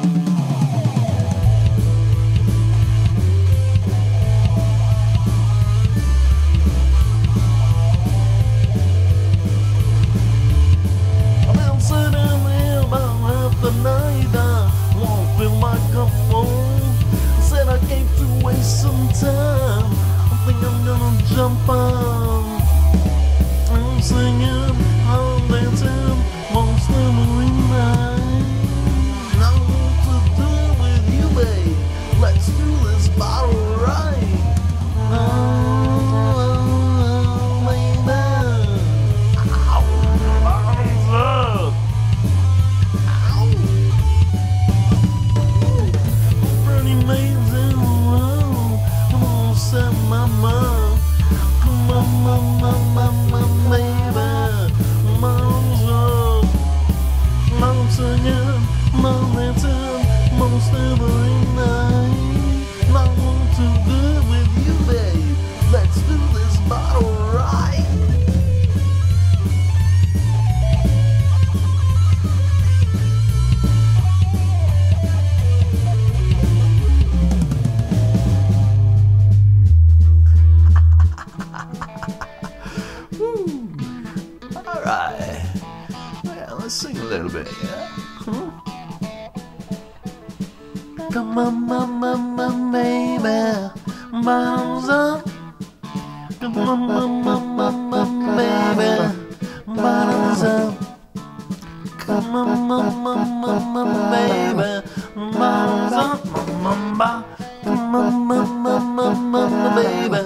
Some time, I think I'm gonna jump on. I'm singing, I'm dancing, most every night. I want to do it with you, babe. Let's do this bottle right. Oh, baby. Ow, bottoms up. Ow. Pretty amazing. Mama, come on, mama, baby, mom's up, mom's singing, mom dancing, most every night. I want to do it with you, babe. Let's do this bottle right. Alright, yeah, let's sing a little bit, yeah? Come on, mama, baby, bottoms up. Come on, mama, baby, bottoms up. Come on, mama, baby, bottoms up. Come on, mama, baby,